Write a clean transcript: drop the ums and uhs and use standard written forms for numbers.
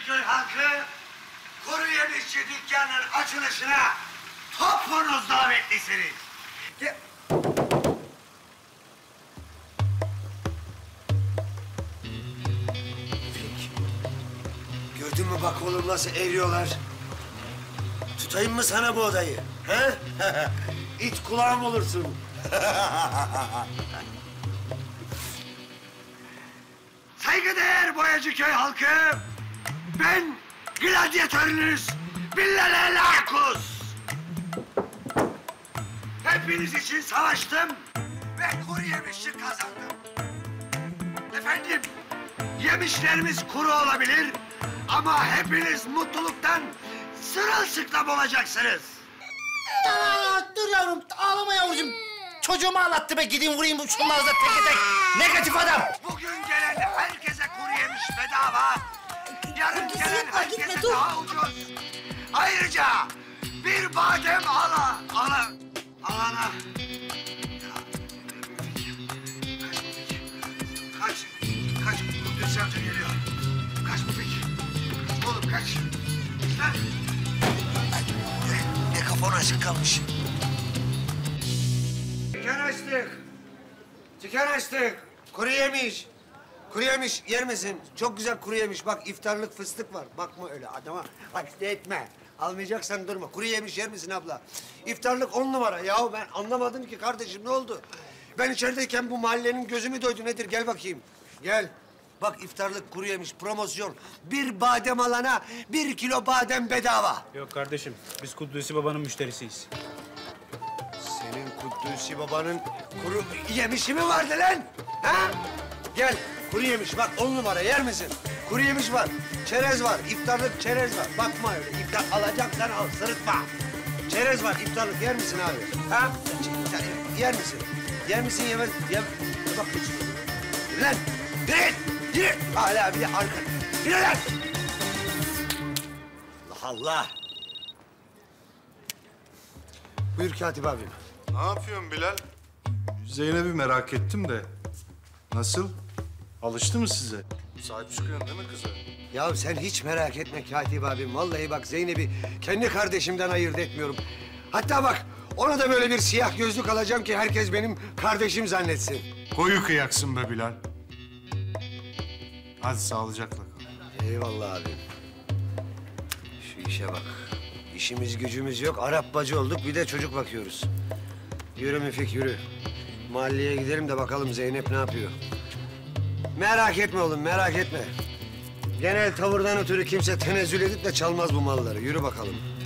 Boyacıköy halkı kuru yemişçi dükkanının açılışına topunuz davetlisiniz. Gördün mü bak oğlum nasıl eriyorlar? Tutayım mı sana bu odayı? He? İt kulağım olursun. Saygıdeğer Boyacıköy halkı, ben gladyatörünüz Bilal Akus. Hepiniz için savaştım ve kuru yemişçi kazandım. Efendim, yemişlerimiz kuru olabilir ama hepiniz mutluluktan sırılsıklam olacaksınız. Dur yavrum, ağlama yavrucuğum. Çocuğumu ağlattı be, gideyim vurayım şunları da tek tek. Negatif adam. Bugün gelen herkese kuru yemiş bedava. Yarın gelen herkese daha ucuz. Ayrıca bir badem alana. Kaç Kudüs amca geliyor. Kaç Müfik. Oğlum kaç. Lan. Ne kafan açık kalmış. Dükkan açtık. Kuru yemiş. Kuru yemiş yer misin? Çok güzel kuru yemiş. Bak iftarlık fıstık var. Bakma öyle adama. Acele etme. Almayacaksan durma. Kuru yemiş yer misin abla? İftarlık 10 numara. Yahu ben anlamadım ki kardeşim ne oldu? Ben içerideyken bu mahallenin gözü mü doydu nedir? Gel bakayım. Gel. Bak iftarlık kuru yemiş promosyon. Bir badem alana 1 kilo badem bedava. Yok kardeşim, biz Kudüs'ü babanın müşterisiyiz. Senin Kudüs'ü babanın kuru yemişi mi vardı lan? Ha? Gel, kuru yemiş bak 10 numara yer misin? Kuru yemiş var, çerez var, iftarlık çerez var. Bakma öyle, iftar alacaksan al, sırıtma. Çerez var, iftarlık yer misin abi? Ha? Yer misin? Yer misin, yemez? Bak hiç. Yürü lan, yürü! Hala bir de arka. Yürü lan! Allah Allah! Buyur Katip abim. Ne yapıyorsun Bilal? Zeynep'i merak ettim de. Nasıl? Alıştı mı size? Sahip çıkıyorsun değil mi kıza? Ya sen hiç merak etme Katip abim. Vallahi bak Zeynep'i kendi kardeşimden ayırt etmiyorum. Hatta bak ona da böyle bir siyah gözlük alacağım ki herkes benim kardeşim zannetsin. Koyu kıyaksın be Bilal. Hadi sağlıcakla kal. Eyvallah abim. Şu işe bak. İşimiz gücümüz yok. Arap bacı olduk bir de çocuk bakıyoruz. Yürü Müfik yürü. Mahalleye gidelim de bakalım Zeynep ne yapıyor. Merak etme oğlum merak etme. Genel tavırdan ötürü kimse tenezzül edip de çalmaz bu malları. Yürü bakalım.